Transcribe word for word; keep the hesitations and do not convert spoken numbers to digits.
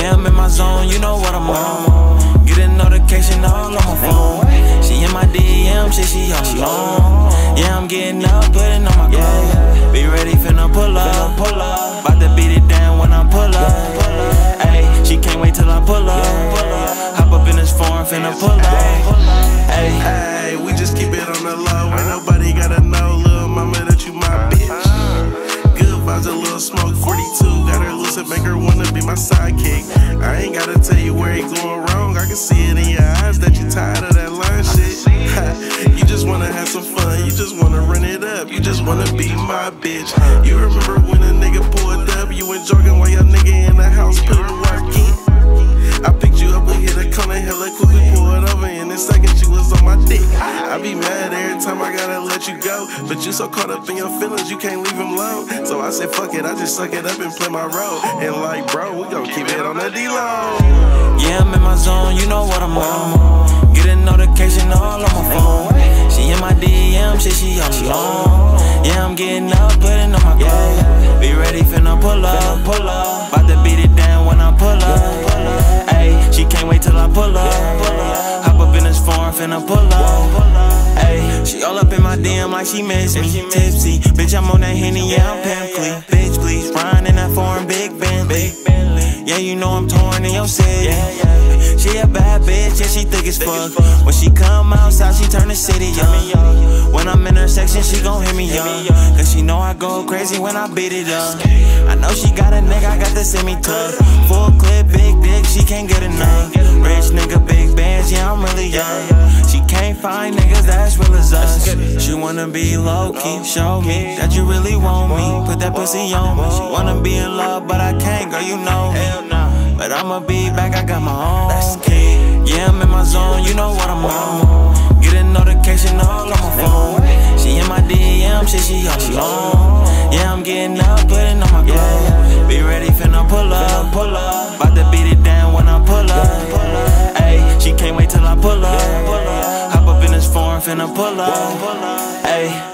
Yeah, I'm in my zone, you know what I'm on. Get a notification all on my phone. She in my D M, shit, she all alone. Yeah, I'm getting up, putting on my clothes. Be ready, finna pull up, pull up. About to beat it down when I pull up. Ayy, she can't wait till I pull up. Hop up in this foreign, finna pull up. Ayy, hey, we just keep it on the low. Ain't nobody gotta know, little mama, that you my bitch. Good vibes, a little smoke, forty-two. Got her loose and make her wanna be my sidekick. I ain't gotta tell you where you going wrong. I can see it in your eyes that you tired of that line shit. You just wanna have some fun, you just wanna run it up, you just wanna be my bitch. You remember when a nigga pulled up, you went jogging while your nigga in the house putting work in. I picked you up and hit a corner hella quickly, pulled over in a second you was on my dick. I be mad every time I gotta let you go, but you so caught up in your feelings you can't leave them alone. So I said fuck it, I just suck it up and play my role. And like bro, we gon' keep it on the D-Lo. yeah, I'm in my zone, you know what I'm on. Get a notification all on my phone. She in my D M, shit, she all alone. Yeah, I'm getting up, putting on my clothes. Be ready, finna pull up, pull up. About to beat it down when I pull up. Ayy, she can't wait till I pull up. Hop up in this foreign, finna pull up. Ayy, she all up in my D M like she miss me. Tipsy, bitch, I'm on that Henny, yeah, I'm pimply. Bitch, please, ride in that foreign big Bentley. Yeah, you know I'm torn in your city. She a bad bitch, yeah, she thick as fuck. When she come outside, she turn the city up. When I'm in her section, she gon' hit me up. Cause she know I go crazy when I beat it up. I know she got a nigga, I got the semi-tuck. Full clip, big dick, she can't get enough. Rich nigga, big bands, yeah, I'm really young. She can't find niggas that's real as us. She wanna be low-key, show me that you really want me. Put that pussy on me. She wanna be in love, but I can't, girl, you know me. But I'ma be back, I got my own key. Yeah, I'm in my zone, you know what I'm on. Get a notification all on my phone. She in my D M, shit, she all alone. Yeah, I'm getting up, putting on my clothes. Be ready, finna pull up, pull up. About to beat it down when I pull up. Ayy, she can't wait till I pull up. Hop up in this foreign, finna pull up. Ayy.